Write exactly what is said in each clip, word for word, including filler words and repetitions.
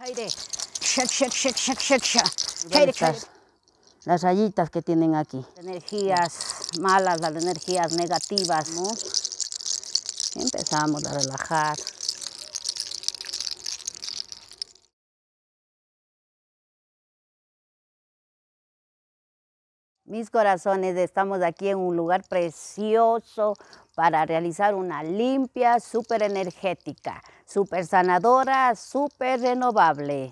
Las rayitas que tienen aquí. Energías malas, las energías negativas, ¿no? Empezamos a relajar. Mis corazones, estamos aquí en un lugar precioso para realizar una limpia, súper energética, súper sanadora, súper renovable.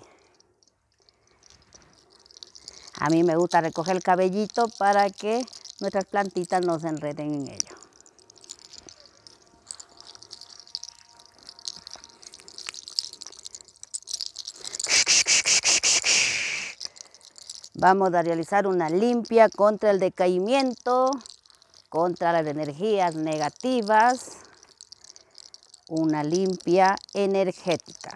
A mí me gusta recoger el cabellito para que nuestras plantitas no se enreden en ello. Vamos a realizar una limpia contra el decaimiento, contra las energías negativas, una limpia energética.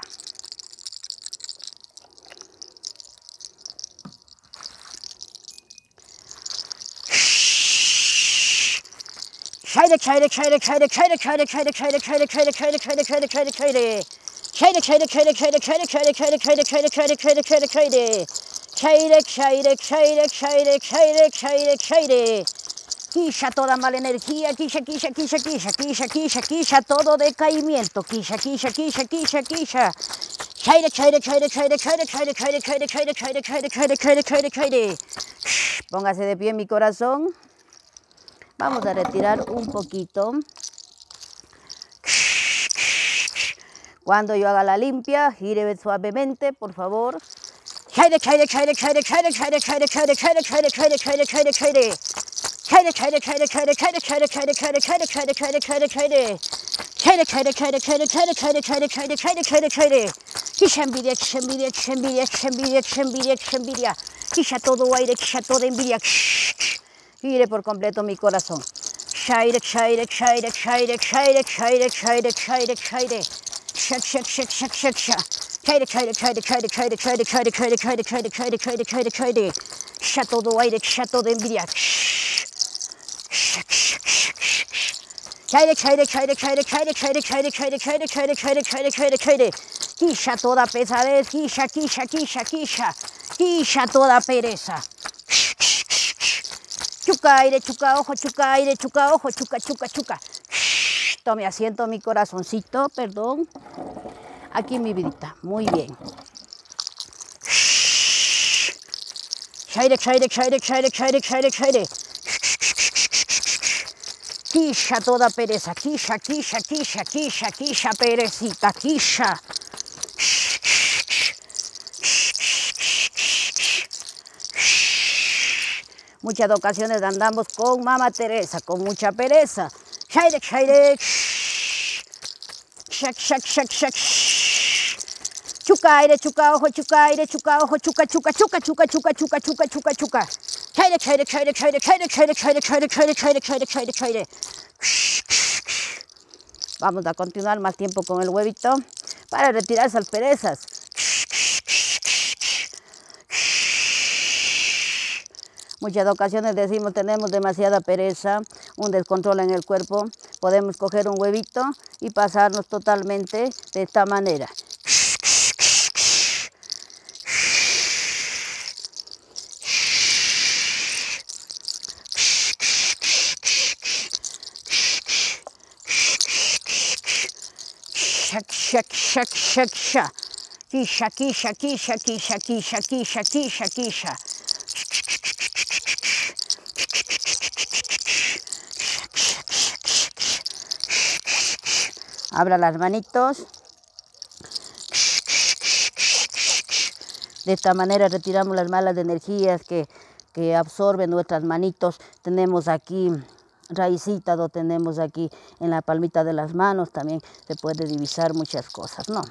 Shaire, shaire, shaire, shaire, shaire, shaire, shaire, shaire, shaire, shaire, shaire, shaire, shaire, shaire, shaire. Shaire, shaire, shaire, shaire, shaire, shaire, shaire, shaire, shaire, shaire, shaire, shaire, shaire. Shaire, shaire, shaire, shaire, shaire, shaire, shaire. Quilla toda mala energía, quilla, quilla, quilla, quilla, quilla, quilla, quilla, todo decaimiento, quilla, quilla, quilla, quilla, quilla. Shaire, shaire, shaire, shaire, shaire, shaire, shaire, shaire, shaire, shaire, shaire, shaire, shaire, shaire. Póngase de pie, mi corazón. Vamos a retirar un poquito. Cuando yo haga la limpia, gire suavemente, por favor. Shaire, shaire, shaire, shaire, shaire, shaire, shaire, shaire, shaire, shaire, shaire, shaire, shaire, shaire. Shaire, shaire, shaire, shaire, shaire, shaire, shaire, shaire, shaire, shaire, shaire, shaire, shaire. Shaire, shaire, shaire, shaire, shaire, shaire, shaire, shaire, shaire, shaire, shaire. Quilla envidia, quilla envidia, quilla envidia, quilla envidia, quilla envidia, quilla envidia. Quilla todo aire, quilla toda envidia. Gire por completo mi corazón. Shaire, shaire, shaire, shaire, shaire, shaire, shaire, shaire, shaire. Shak, shak, shak, shak, shak, shak. Shaire, shaire, shaire, shaire, shaire, shaire, shaire, shaire, shaire, shaire, shaire, shaire, shaire, shaire. Sha todo aire, sha todo envidia. Shak, shak, shak, shak. Shaire, shaire, shaire, shaire, shaire, shaire, shaire, shaire, shaire, shaire, shaire, shaire, shaire, shaire. Quilla toda pesadez, quilla, quilla, quilla, quilla. Quilla toda pereza. Chuca aire, chuca ojo, chuca aire, chuca ojo, chuca, chuca, chuca. Shh, tome asiento mi corazoncito, perdón. Aquí mi vidita, muy bien. Shaire, shaire, shaire, shaire, shaire, shaire, shaire. Quilla toda pereza, quilla, quilla, quilla, quilla, quilla, perecita, quilla. Muchas ocasiones andamos con Mamá Teresa, con mucha pereza. Shaire, shaire, shak, shak, shak, shak. Chuca aire, chuca ojo, chuca aire, chuca ojo, chuca, chuca, chuca, chuca, chuca, chuca, chuca, chuca, chuca. Shaire, shaire, shaire, shaire, shaire, shaire, shaire, shaire, shaire, shaire, shaire, shaire, shaire. Vamos a continuar más tiempo con el huevito para retirar esas perezas. Muchas ocasiones decimos tenemos demasiada pereza, un descontrol en el cuerpo. Podemos coger un huevito y pasarnos totalmente de esta manera. Shak, shak, shak, shak, shak. Quilla, quilla, quilla, quilla, quilla, quilla, quilla, quilla. Abra las manitos. De esta manera retiramos las malas energías que, que absorben nuestras manitos. Tenemos aquí raicitas, lo tenemos aquí en la palmita de las manos. También se puede divisar muchas cosas, ¿no?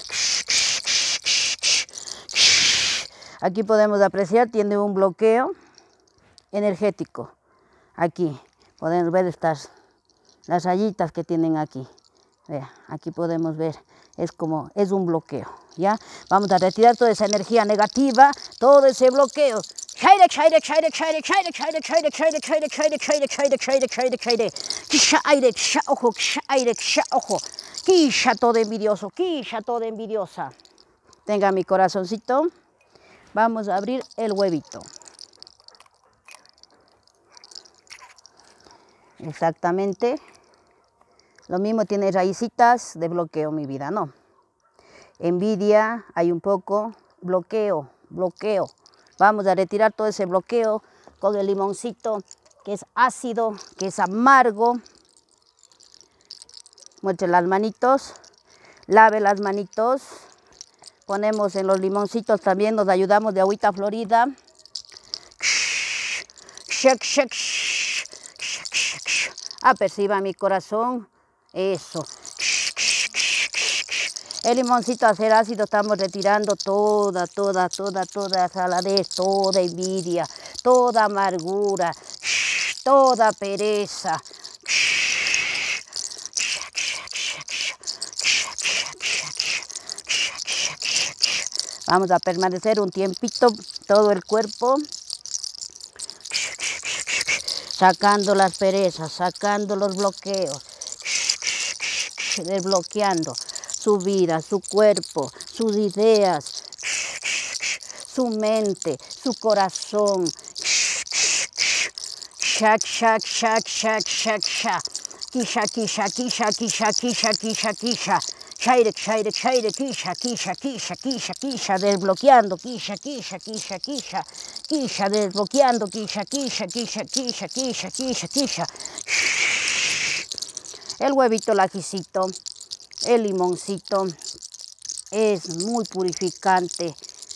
Aquí podemos apreciar, tiene un bloqueo energético. Aquí podemos ver estas, las rayitas que tienen aquí. Vea, aquí podemos ver, es como, es un bloqueo, ¿ya? Vamos a retirar toda esa energía negativa, todo ese bloqueo. Shaire, shaire, shaire, shaire, shaire, shaire, shaire, shaire, shaire, shaire, shaire, shaire, shaire, shaire, shaire. Quilla aire, quilla ojo, quilla aire, quilla ojo. Quilla todo envidioso, quilla todo envidiosa. Tenga mi corazoncito. Vamos a abrir el huevito. Exactamente. Lo mismo tiene raícitas de bloqueo, mi vida, ¿no? Envidia, hay un poco. Bloqueo, bloqueo. Vamos a retirar todo ese bloqueo con el limoncito, que es ácido, que es amargo. Muestre las manitos. Lave las manitos. Ponemos en los limoncitos también, nos ayudamos de agüita florida. Aperciba mi corazón. Eso. El limoncito a ser ácido estamos retirando toda, toda, toda, toda saladez, toda envidia, toda amargura, toda pereza. Vamos a permanecer un tiempito todo el cuerpo, sacando las perezas, sacando los bloqueos, desbloqueando su vida, su cuerpo, sus ideas, su mente, su corazón. Shak, shak, shak, shak, shak, shak. Kisha, kisha, kisha, kisha, kisha, kisha, kisha. Shaire, shaire, shaire, kisha, kisha, kisha, kisha, kisha, desbloqueando, kisha, kisha, kisha, kisha, kisha, desbloqueando, kisha, kisha, kisha, kisha, kisha, kisha, kisha. El huevito, el ajicito, el limoncito es muy purificante.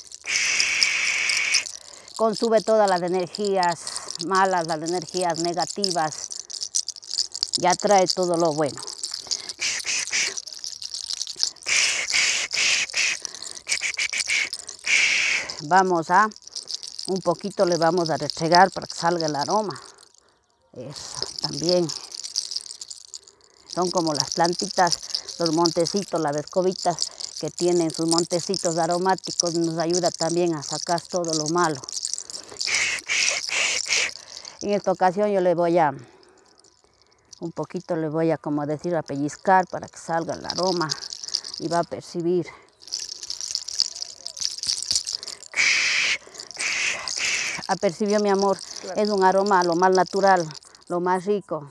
Consume todas las energías malas, las energías negativas y atrae todo lo bueno. Vamos a, un poquito le vamos a restregar para que salga el aroma. Eso, también. Son como las plantitas, los montecitos, las escobitas que tienen sus montecitos aromáticos. Nos ayuda también a sacar todo lo malo. En esta ocasión yo le voy a, un poquito le voy a, como decir, a pellizcar para que salga el aroma y va a percibir. Apercibió, mi amor, claro. Es un aroma lo más natural, lo más rico.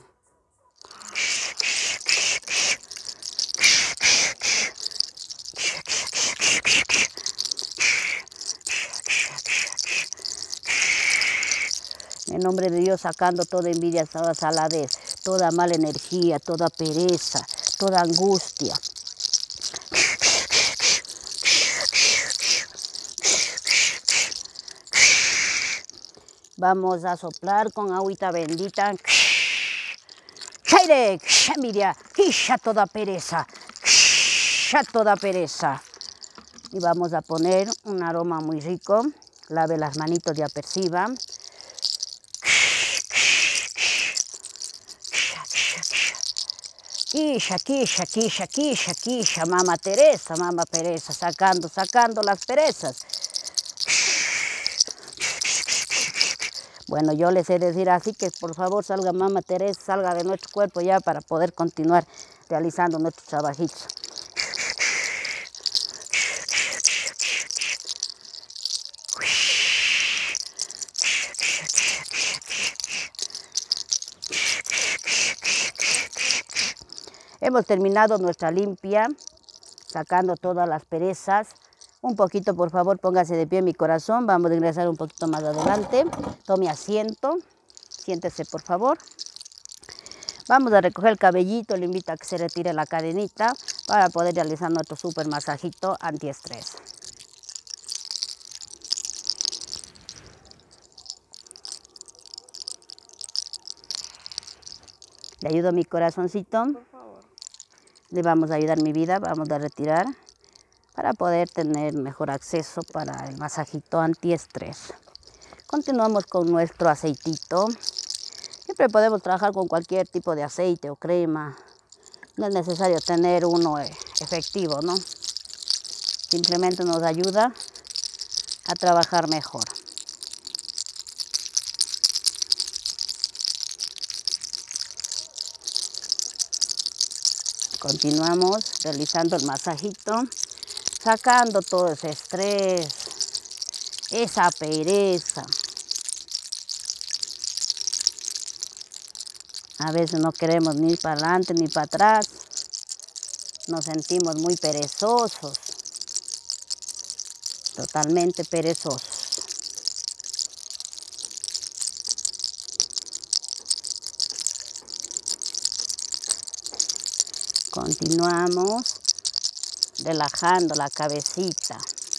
En nombre de Dios, sacando toda envidia, toda saladez, toda mala energía, toda pereza, toda angustia. Vamos a soplar con agüita bendita. Shaire, envidia, quisha toda pereza, quisha toda pereza. Y vamos a poner un aroma muy rico. Lave las manitos y aperciba. Quisha, quisha, quisha, quisha, quisha, mamá Teresa, mamá pereza, sacando, sacando las perezas. Bueno, yo les he de decir así que por favor salga mamá Teresa, salga de nuestro cuerpo ya para poder continuar realizando nuestros trabajitos. Hemos terminado nuestra limpia, sacando todas las perezas. Un poquito, por favor, póngase de pie, mi corazón. Vamos a ingresar un poquito más adelante. Tome asiento. Siéntese, por favor. Vamos a recoger el cabellito. Le invito a que se retire la cadenita para poder realizar nuestro super masajito antiestrés. ¿Le ayudo, mi corazoncito? Por favor. Le vamos a ayudar, mi vida. Vamos a retirar para poder tener mejor acceso para el masajito antiestrés. Continuamos con nuestro aceitito. Siempre podemos trabajar con cualquier tipo de aceite o crema. No es necesario tener uno efectivo, ¿no? Simplemente nos ayuda a trabajar mejor. Continuamos realizando el masajito, sacando todo ese estrés, esa pereza. A veces no queremos ni para adelante ni para atrás, nos sentimos muy perezosos, totalmente perezosos. Continuamos relajando la cabecita.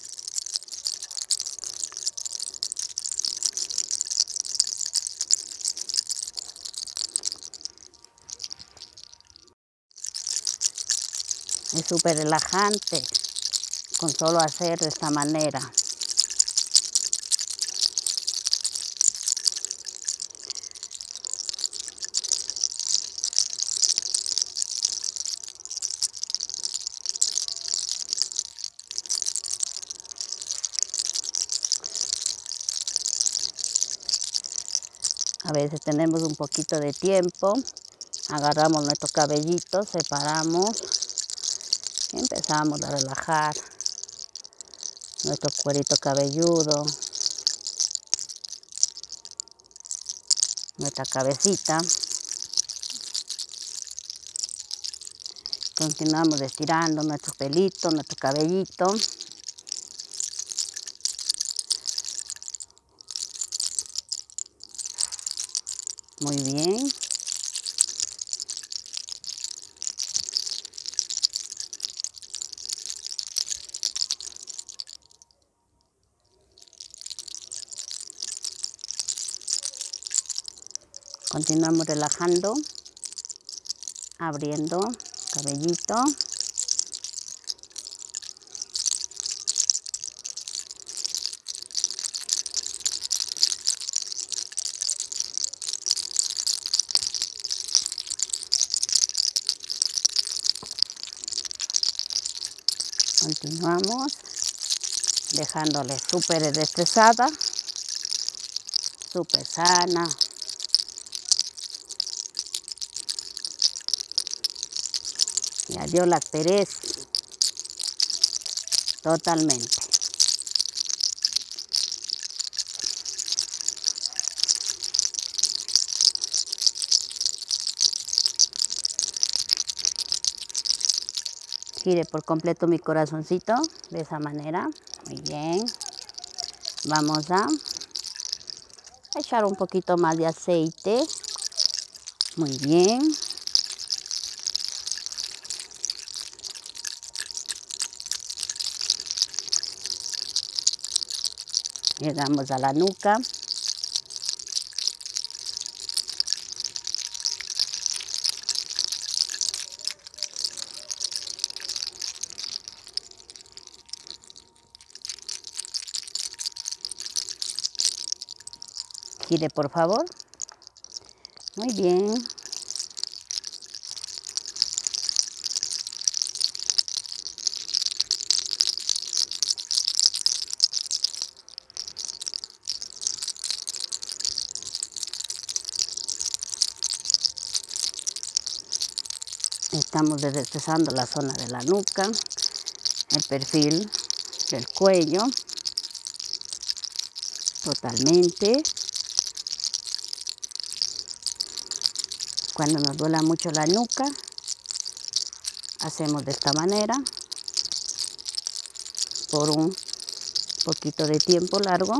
Es súper relajante con solo hacer de esta manera. A veces tenemos un poquito de tiempo, agarramos nuestro cabellito, separamos y empezamos a relajar nuestro cuerito cabelludo, nuestra cabecita. Continuamos estirando nuestros pelitos, nuestro cabellito. Muy bien. Continuamos relajando, abriendo cabellito. Continuamos dejándole súper destresada, súper sana. Y adiós las perezas, totalmente. Gire por completo mi corazoncito, de esa manera. Muy bien. Vamos a echar un poquito más de aceite. Muy bien. Llegamos a la nuca. Gire, por favor. Muy bien. Estamos desestresando la zona de la nuca, el perfil del cuello, totalmente. Cuando nos duela mucho la nuca, hacemos de esta manera por un poquito de tiempo largo.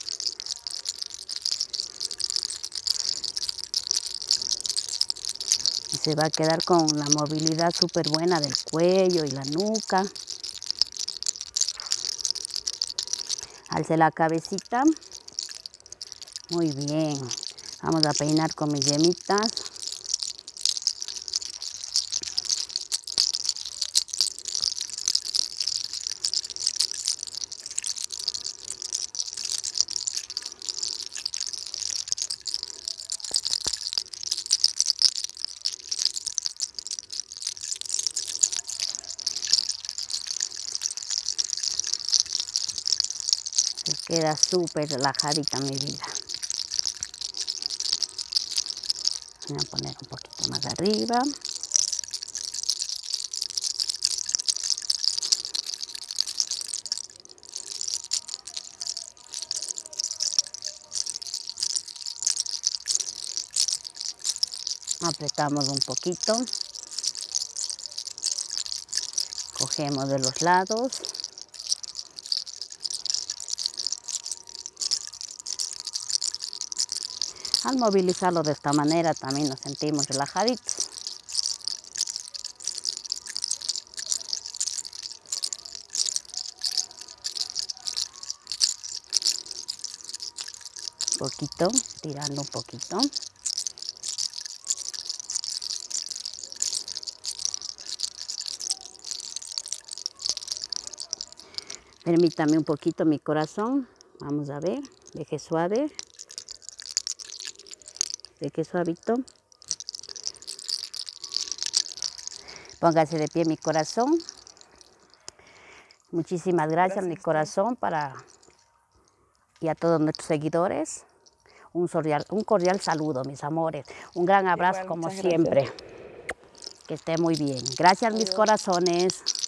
Y se va a quedar con la movilidad súper buena del cuello y la nuca. Alce la cabecita. Muy bien. Vamos a peinar con mis yemitas. Se queda súper relajadita mi vida. Voy a poner un poquito más arriba. Apretamos un poquito. Cogemos de los lados. Al movilizarlo de esta manera también nos sentimos relajaditos. Un poquito, tirando un poquito. Permítame un poquito mi corazón. Vamos a ver, deje suave. Deje suavito. Póngase de pie mi corazón. Muchísimas gracias, gracias mi corazón, para y a todos nuestros seguidores. Un cordial, un cordial saludo, mis amores. Un gran abrazo. Igual, como siempre. Gracias. Que esté muy bien. Gracias, Adiós. Mis corazones.